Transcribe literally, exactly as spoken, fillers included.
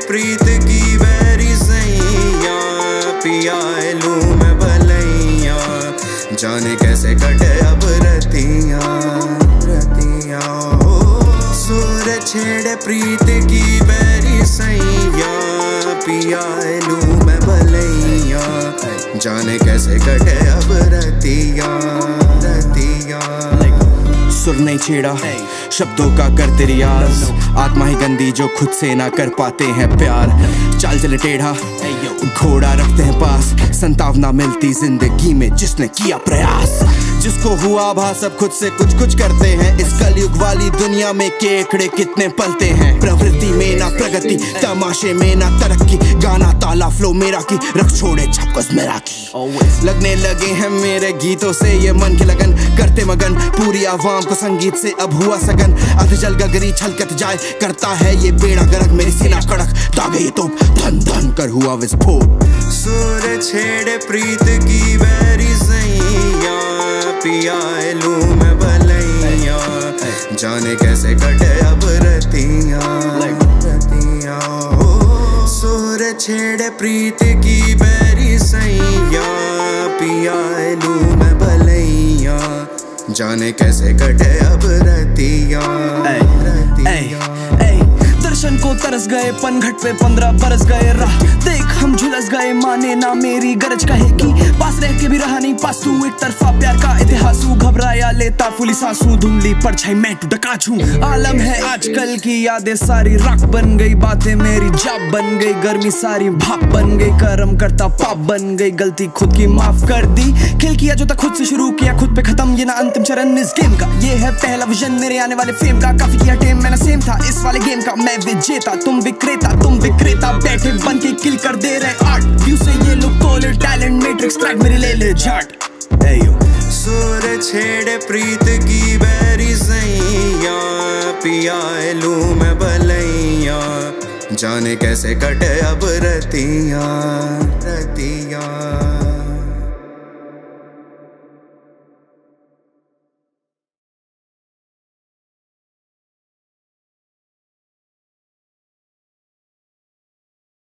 प्रीत की बैरी सैया, पिया लूं मैं भलैया, जाने कैसे कटे अब रतियां रतियां। सुर छेड़े प्रीत की बैरी सैया, पिया लूं मैं भलैया, जाने कैसे कटे अब रतियां रतियां। सुर नहीं छेड़ा शब्दों का करते रियाज, आत्मा ही गंदी जो खुद से ना कर पाते हैं प्यार। चाल चले टेढ़ा घोड़ा रखते हैं पास, संताव ना मिलती जिंदगी में जिसने किया प्रयास। जिसको हुआ भा सब खुद से कुछ कुछ करते हैं, इस कलयुग वाली दुनिया में केकड़े कितने पलते हैं। प्रवृत्ति में ना प्रगति, तमाशे में ना तरक्की, गाना ताला फ्लो मेरा की, रख छोड़े छपकस मेरा की। लगने लगे हैं मेरे गीतों से ये मन के लगन, करते मगन पूरी आवाम को संगीत से अब हुआ सगन। अधजल गगरी छलकत जाए करता है ये बेड़ा गर्क, मेरी सीना कड़क दागे तो धन धन कर हुआ विस्फोट। सुर छेड़े प्रीत की बैरी सैया, पिया लूं मैं भलैया, जाने कैसे कटे अब रतियां रतियां। सुर छेड़े प्रीत की बैरी सैया, पिया लूं मैं भलैया, जाने कैसे कटे अब रतियां रतियां। दर्शन को तरस गए पनघट पे पंद्रह बरस गए, राह देख हम झुलस गए, माने ना मेरी गरज कहेगी। पास रह के भी रहा नहीं पास तू, एक तरफा प्यार का इतिहासू, घबराया लेता फुली सांसू, धुंधली परछाई मैं तू डकाचू। आलम है आजकल की यादें सारी राख बन गई, बातें मेरी जाप बन गई, गर्मी सारी भाप बन गई, कर्म करता पाप बन गई, गलती खुद की माफ कर दी। खेल किया जो था खुद से शुरू किया खुद पे खत्म, ये ना अंतिम चरण इस गेम का, ये है पहला विजन मेरे आने वाले फेम का। काफी किया टेम मैंने सेम था इस वाले गेम का, मैं विजेता तुम विक्रेता, तुम विक्रेता बैठे बन के किल कर दे रहे आर्ट व्यू से ये लोग कॉल टैलेंट मैट्रिक्स ट्रैक मेरे ले ले झाट। सुर छेड़े प्रीत की बैरी सैया, पिया लूं मैं भलैया, जाने कैसे कटे अब रतियां रतियां।